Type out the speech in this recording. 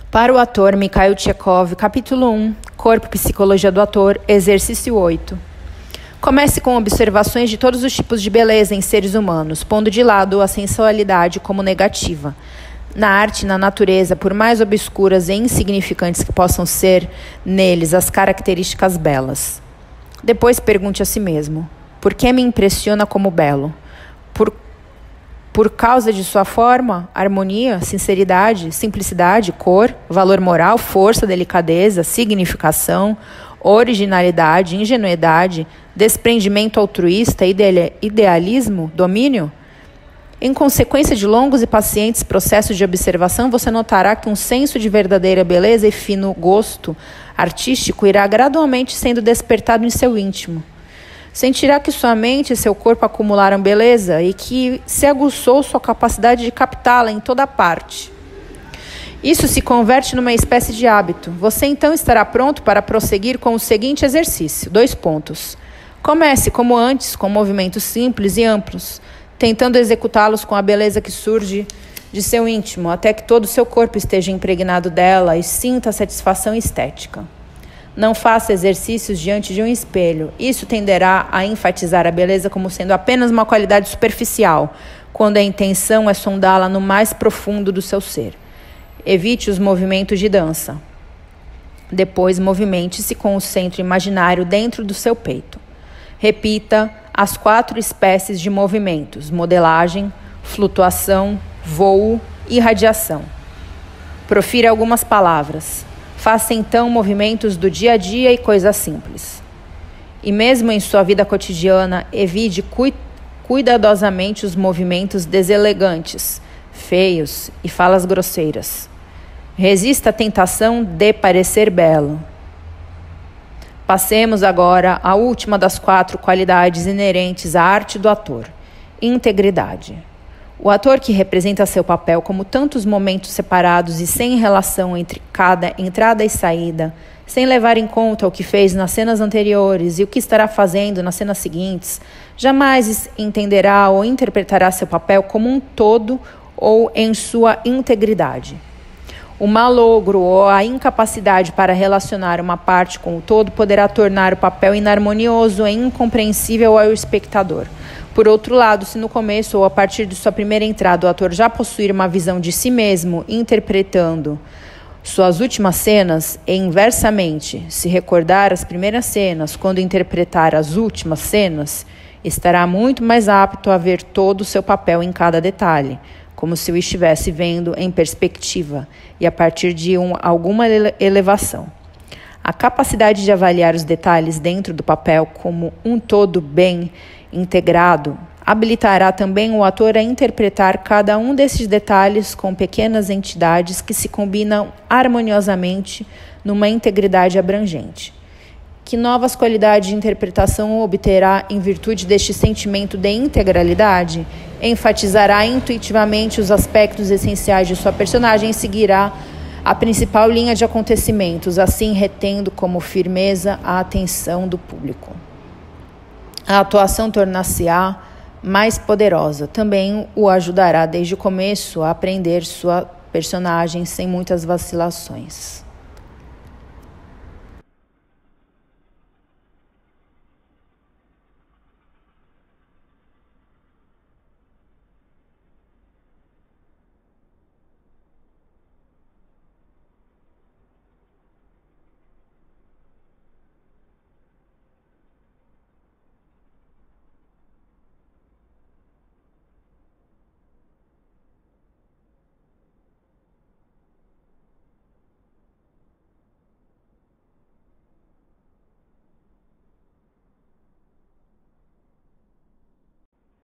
Para o ator Mikhail Tchekhov, capítulo 1, Corpo e Psicologia do Ator, exercício 8. Comece com observações de todos os tipos de beleza em seres humanos, pondo de lado a sensualidade como negativa. Na arte e na natureza, por mais obscuras e insignificantes que possam ser neles as características belas. Depois pergunte a si mesmo, por que me impressiona como belo? Por causa de sua forma, harmonia, sinceridade, simplicidade, cor, valor moral, força, delicadeza, significação, originalidade, ingenuidade, desprendimento altruísta, idealismo, domínio? Em consequência de longos e pacientes processos de observação, você notará que um senso de verdadeira beleza e fino gosto artístico irá gradualmente sendo despertado em seu íntimo. Sentirá que sua mente e seu corpo acumularam beleza e que se aguçou sua capacidade de captá-la em toda parte. Isso se converte numa espécie de hábito. Você então estará pronto para prosseguir com o seguinte exercício. 2 pontos. Comece, como antes, com movimentos simples e amplos, tentando executá-los com a beleza que surge de seu íntimo, até que todo o seu corpo esteja impregnado dela e sinta a satisfação estética. Não faça exercícios diante de um espelho. Isso tenderá a enfatizar a beleza como sendo apenas uma qualidade superficial, quando a intenção é sondá-la no mais profundo do seu ser. Evite os movimentos de dança. Depois, movimente-se com o centro imaginário dentro do seu peito. Repita as 4 espécies de movimentos: modelagem, flutuação, voo e radiação. Profira algumas palavras. Faça então movimentos do dia a dia e coisas simples. E mesmo em sua vida cotidiana, evite cuidadosamente os movimentos deselegantes, feios e falas grosseiras. Resista à tentação de parecer belo. Passemos agora à última das 4 qualidades inerentes à arte do ator: integridade. O ator que representa seu papel como tantos momentos separados e sem relação entre cada entrada e saída, sem levar em conta o que fez nas cenas anteriores e o que estará fazendo nas cenas seguintes, jamais entenderá ou interpretará seu papel como um todo ou em sua integridade. O malogro ou a incapacidade para relacionar uma parte com o todo poderá tornar o papel inarmonioso e incompreensível ao espectador. Por outro lado, se no começo ou a partir de sua primeira entrada o ator já possuir uma visão de si mesmo, interpretando suas últimas cenas, e inversamente, se recordar as primeiras cenas quando interpretar as últimas cenas, estará muito mais apto a ver todo o seu papel em cada detalhe, como se o estivesse vendo em perspectiva e a partir de alguma elevação. A capacidade de avaliar os detalhes dentro do papel como um todo bem integrado habilitará também o ator a interpretar cada um desses detalhes com pequenas entidades que se combinam harmoniosamente numa integridade abrangente. Que novas qualidades de interpretação obterá em virtude deste sentimento de integralidade? Enfatizará intuitivamente os aspectos essenciais de sua personagem e seguirá a principal linha de acontecimentos, assim retendo como firmeza a atenção do público. A atuação tornar-se-á mais poderosa. Também o ajudará desde o começo a aprender sua personagem sem muitas vacilações.